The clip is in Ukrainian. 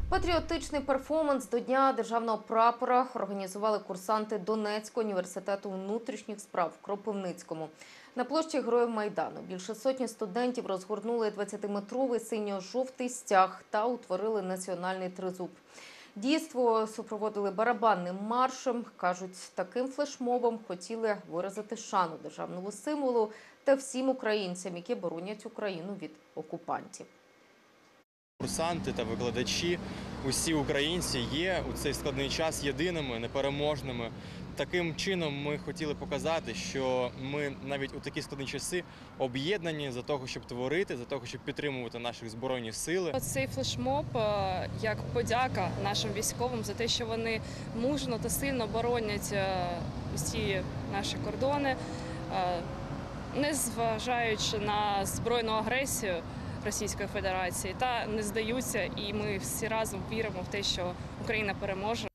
Патріотичний перформанс до Дня державного прапора організували курсанти Донецького університету внутрішніх справ в Кропивницькому. На площі Героїв Майдану більше сотні студентів розгорнули 20-метровий синьо-жовтий стяг та утворили національний тризуб. Дійство супроводили барабанним маршем. Кажуть, таким флешмобом хотіли виразити шану державному символу та всім українцям, які боронять Україну від окупантів. Курсанти та викладачі, усі українці є у цей складний час єдиними, непереможними. Таким чином ми хотіли показати, що ми навіть у такі складні часи об'єднані за того, щоб творити, за того, щоб підтримувати наші Збройні сили. Цей флешмоб як подяка нашим військовим за те, що вони мужно та сильно боронять усі наші кордони, не зважаючи на збройну агресію Російської Федерації, та не здаються, і ми всі разом віримо в те, що Україна переможе.